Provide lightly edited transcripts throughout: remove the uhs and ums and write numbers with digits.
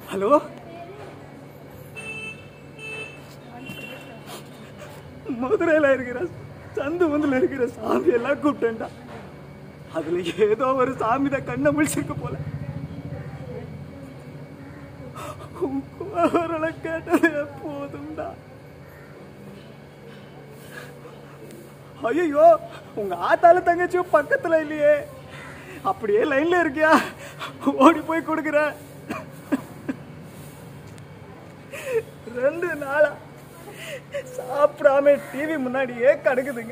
Hello, மதுரையில் இருக்கிற சந்துவந்தில் இருக்கிற சாமி எல்லாம் கூப்பிட்டேன்டா. அதுல ஏதோ ஒரு சாமி தான் கண்ணை முழிச்சிருக்க போல. குரலை கேட்டது போதும்டா. ஐயோ, உங்க ஆத்தால தங்கச்சியும் பக்கத்துல இல்லையே, அப்படியே லைன்ல இருக்கியா? ஓடி போய் கொடுக்குற. 2 நாளா சாப்பிடாம டிவி முன்னாடியே கிடக்குதுங்க.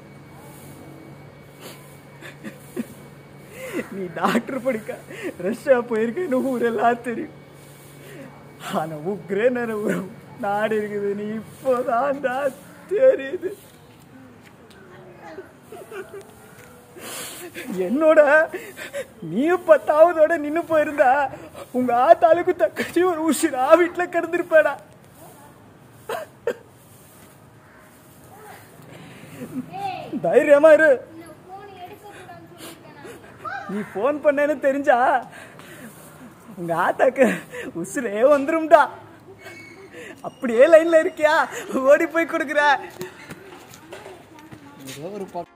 நீ டாக்டர் படிக்க ரஷ்யா போயிருக்கேன்னு ஊரெல்லாம் தெரியும். ஆனா உக்ரைன் நாடு இருக்குது நீ இப்போதான்டா தெரியுது. என்னோட நீ 10ஆவதோட நின்னு போயிருந்தா உங்க ஆத்தாளுக்கு தக்கச்சி ஒரு உசிரா வீட்டுல கிடந்திருப்பேடா. தைரியமா இரு. நீ போன் பண்ணேன்னு தெரிஞ்சா உங்க ஆத்தாக்கு உசுரே வந்துரும்டா. அப்படியே லைன்ல இருக்கியா? ஓடி போய் கொடுக்குற.